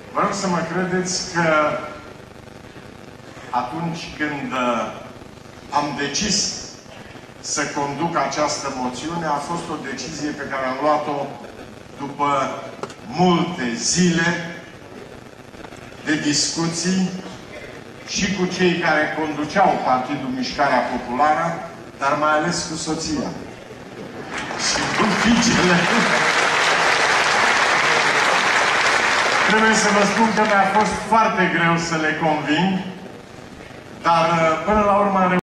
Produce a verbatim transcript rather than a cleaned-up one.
Vă rog să mă credeți că atunci când am decis să conduc această moțiune, a fost o decizie pe care am luat-o după multe zile de discuții și cu cei care conduceau Partidul Mișcarea Populară, dar mai ales cu soția și cu fiicele. Trebuie să vă spun că mi-a fost foarte greu să le conving, dar până la urmă am